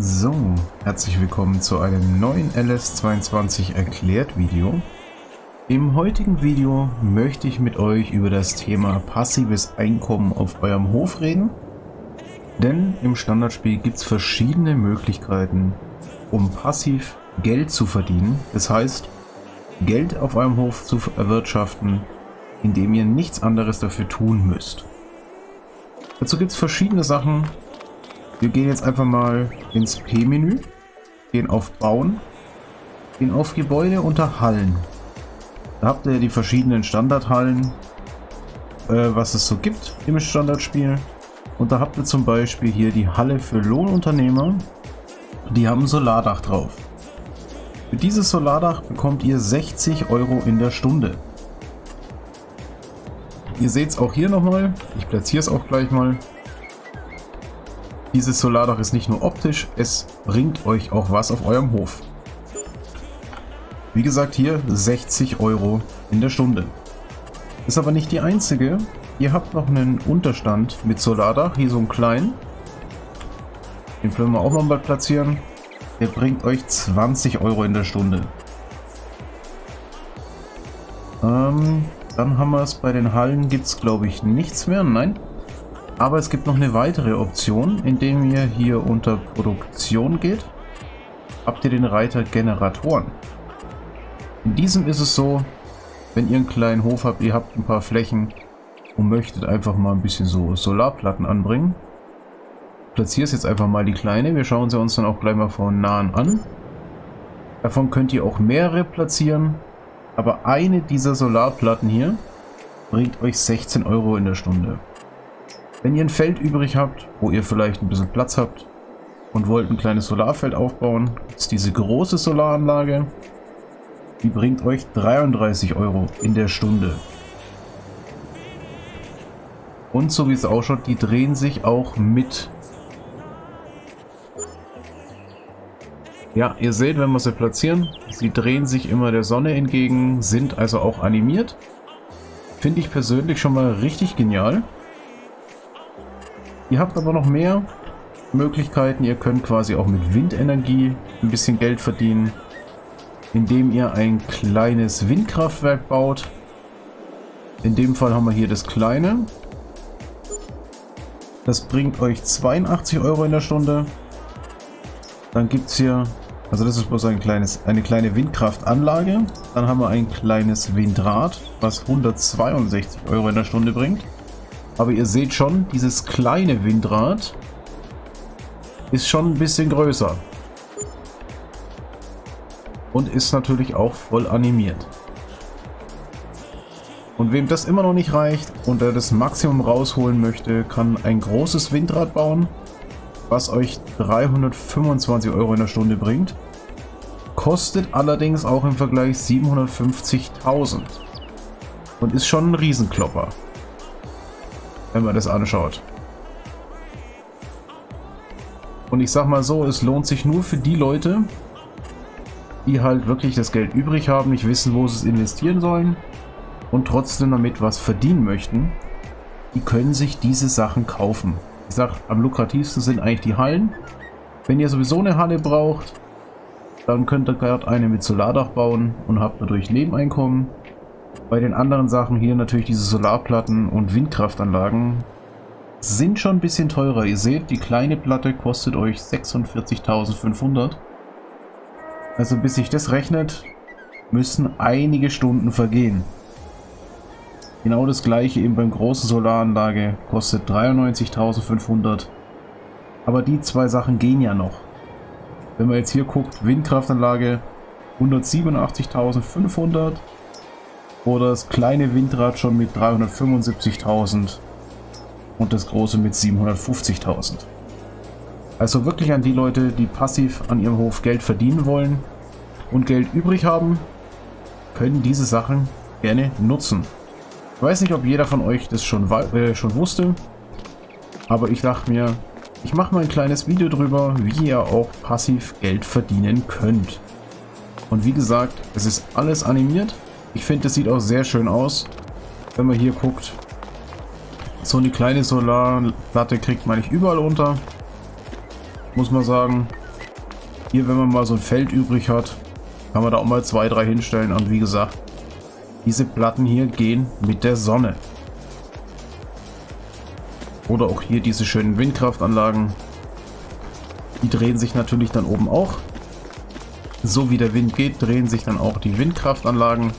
So, herzlich willkommen zu einem neuen LS22 erklärt Video. Im heutigen Video möchte ich mit euch über das Thema passives Einkommen auf eurem Hof reden. Denn im Standardspiel gibt es verschiedene Möglichkeiten, um passiv Geld zu verdienen. Das heißt, Geld auf eurem Hof zu erwirtschaften, indem ihr nichts anderes dafür tun müsst. Dazu gibt es verschiedene Sachen. Wir gehen jetzt einfach mal ins P-Menü, gehen auf Bauen, gehen auf Gebäude unter Hallen. Da habt ihr die verschiedenen Standardhallen, was es so gibt im Standardspiel. Und da habt ihr zum Beispiel hier die Halle für Lohnunternehmer. Die haben ein Solardach drauf. Für dieses Solardach bekommt ihr 60 € in der Stunde. Ihr seht es auch hier nochmal, ich platziere es auch gleich mal. Dieses Solardach ist nicht nur optisch, es bringt euch auch was auf eurem Hof. Wie gesagt, hier 60 € in der Stunde. Ist aber nicht die einzige. Ihr habt noch einen Unterstand mit Solardach, hier so einen kleinen. Den können wir auch noch mal platzieren. Der bringt euch 20 € in der Stunde. Dann haben wir es bei den Hallen, gibt es glaube ich nichts mehr, nein. Aber es gibt noch eine weitere Option, indem ihr hier unter Produktion geht, habt ihr den Reiter Generatoren. In diesem ist es so, wenn ihr einen kleinen Hof habt, ihr habt ein paar Flächen und möchtet einfach mal ein bisschen so Solarplatten anbringen. Platziert jetzt einfach mal die kleine, wir schauen sie uns dann auch gleich mal von nahen an. Davon könnt ihr auch mehrere platzieren, aber eine dieser Solarplatten hier bringt euch 16 € in der Stunde. Wenn ihr ein Feld übrig habt, wo ihr vielleicht ein bisschen Platz habt und wollt ein kleines Solarfeld aufbauen, gibt es diese große Solaranlage, die bringt euch 33 € in der Stunde. Und so wie es ausschaut, die drehen sich auch mit. Ja, ihr seht, wenn wir sie platzieren, sie drehen sich immer der Sonne entgegen, sind also auch animiert. Finde ich persönlich schon mal richtig genial. Ihr habt aber noch mehr Möglichkeiten. Ihr könnt quasi auch mit Windenergie ein bisschen Geld verdienen, indem ihr ein kleines Windkraftwerk baut. In dem Fall haben wir hier das kleine. Das bringt euch 82 € in der Stunde. Dann gibt es hier, also das ist bloß eine kleine Windkraftanlage. Dann haben wir ein kleines Windrad, was 162 € in der Stunde bringt. Aber ihr seht schon, dieses kleine Windrad ist schon ein bisschen größer. Und ist natürlich auch voll animiert. Und wem das immer noch nicht reicht und er das Maximum rausholen möchte, kann ein großes Windrad bauen, was euch 325 € in der Stunde bringt. Kostet allerdings auch im Vergleich 750.000 und ist schon ein Riesenklopper, wenn man das anschaut. Und ich sag mal so, es lohnt sich nur für die Leute, die halt wirklich das Geld übrig haben, nicht wissen, wo sie es investieren sollen und trotzdem damit was verdienen möchten. Die können sich diese Sachen kaufen. Ich sag, am lukrativsten sind eigentlich die Hallen. Wenn ihr sowieso eine Halle braucht, dann könnt ihr gerade eine mit Solardach bauen und habt dadurch Nebeneinkommen. Bei den anderen Sachen hier natürlich diese Solarplatten und Windkraftanlagen sind schon ein bisschen teurer. Ihr seht, die kleine Platte kostet euch 46.500. Also bis sich das rechnet, müssen einige Stunden vergehen. Genau das gleiche eben beim großen Solaranlage, kostet 93.500. Aber die zwei Sachen gehen ja noch. Wenn man jetzt hier guckt, Windkraftanlage 187.500. Oder das kleine Windrad schon mit 375.000 und das große mit 750.000. Also wirklich an die Leute, die passiv an ihrem Hof Geld verdienen wollen und Geld übrig haben, können diese Sachen gerne nutzen. Ich weiß nicht, ob jeder von euch das schon wusste, aber ich dachte mir, ich mache mal ein kleines Video drüber, wie ihr auch passiv Geld verdienen könnt. Und wie gesagt, es ist alles animiert. Ich finde, das sieht auch sehr schön aus, wenn man hier guckt. So eine kleine Solarplatte kriegt man nicht überall unter, muss man sagen. Hier, wenn man mal so ein Feld übrig hat, kann man da auch mal 2, 3 hinstellen. Und wie gesagt, diese Platten hier gehen mit der Sonne. Oder auch hier diese schönen Windkraftanlagen. Die drehen sich natürlich dann oben auch. So wie der Wind geht, drehen sich dann auch die Windkraftanlagen.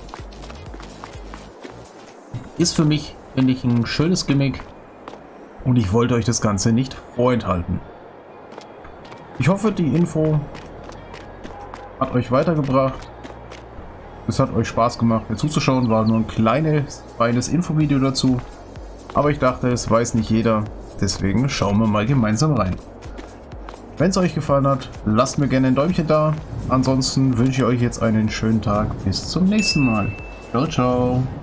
Ist für mich, finde ich, ein schönes Gimmick. Und ich wollte euch das Ganze nicht vorenthalten. Ich hoffe, die Info hat euch weitergebracht. Es hat euch Spaß gemacht, mir zuzuschauen. War nur ein feines Infovideo dazu. Aber ich dachte, es weiß nicht jeder. Deswegen schauen wir mal gemeinsam rein. Wenn es euch gefallen hat, lasst mir gerne ein Däumchen da. Ansonsten wünsche ich euch jetzt einen schönen Tag. Bis zum nächsten Mal. Ciao, ciao.